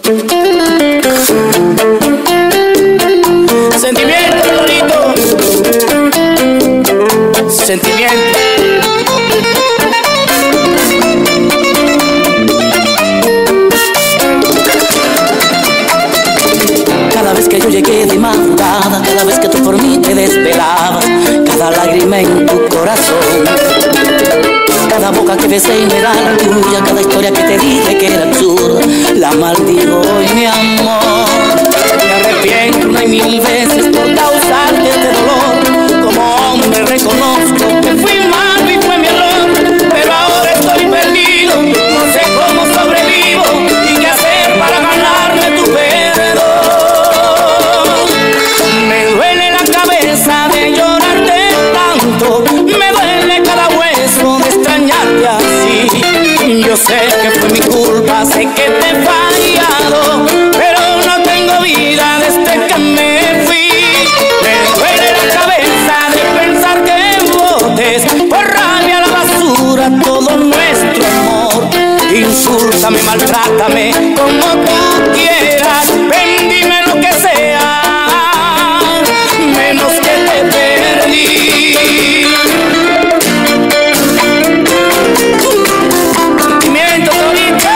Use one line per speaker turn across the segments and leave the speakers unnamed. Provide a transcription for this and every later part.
Sentimiento, bonito. Sentimiento. Cada vez que yo llegué de madrugada, cada vez que tú por mí te desvelabas, cada lágrima en tu corazón, cada boca que besé y no era la tuya, cada historia que te dije que era absurda, la maldigo hoy, mi amor. Me arrepiento una y mil veces por causarte este dolor. Como hombre reconozco que fui malo y fue mi error, pero ahora estoy perdido, no sé cómo sobrevivo y qué hacer para ganarme tu perdón. Me duele la cabeza de llorarte tanto, me duele cada hueso de extrañarte así. Yo sé que fue mi culpa, sé que te he fallado, pero no tengo vida desde que me fui. Me duele la cabeza de pensar que botes por rabia a la basura todo nuestro amor. Insúltame, maltrátame como tú quieras, ven, dime lo que sea, menos que te perdí. Sentimiento, Torito.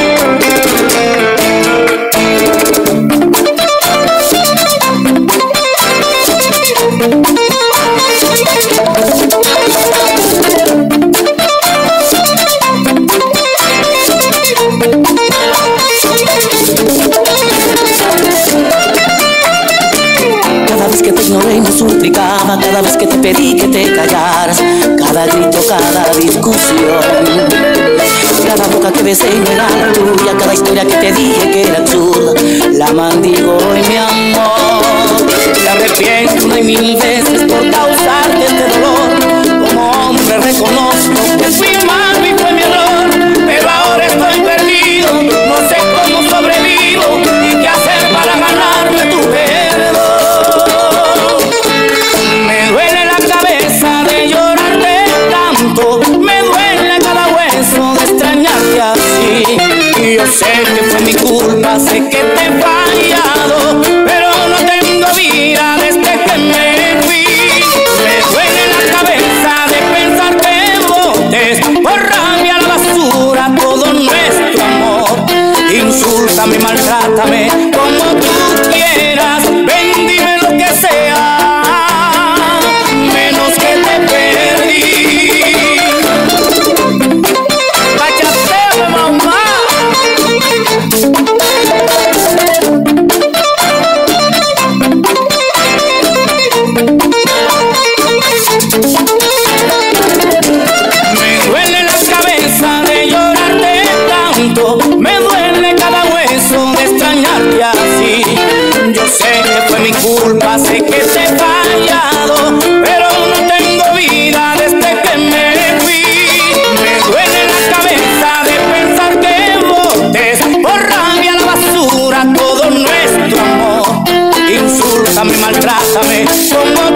Cada vez que te ignoré y me suplicaba, cada vez que te pedí que te callaras, cada grito, cada discusión, cada boca que besé y no era la tuya, cada historia que te dije que era absurda, la maldigo hoy, mi amor. Me arrepiento una y mil veces por causarte este dolor. Como hombre reconozco que fui malo y fue mi error, pero ahora estoy perdido, no sé cómo sobrevivo y qué hacer para ganarme tu perdón. Me duele la cabeza de llorarte tanto, me duele cada hueso de extrañarte así. Y yo sé que fue mi culpa, sé que te he fallado, pero no tengo vida desde que me fui. Me duele la cabeza de pensar que botes por rabia a la basura todo nuestro amor. Insúltame, maltrátame como tú quieras, ven, dime lo que sea, menos que te perdí. Bachateo, mamá. Me duele la cabeza de llorarte tanto, me duele cada hueso de extrañarte así. Yo sé que fue mi culpa, sé que te he fallado, pero no tengo vida desde que me fui. Me duele la cabeza de pensar que botes por rabia a la basura todo nuestro amor. Insúltame, maltrátame como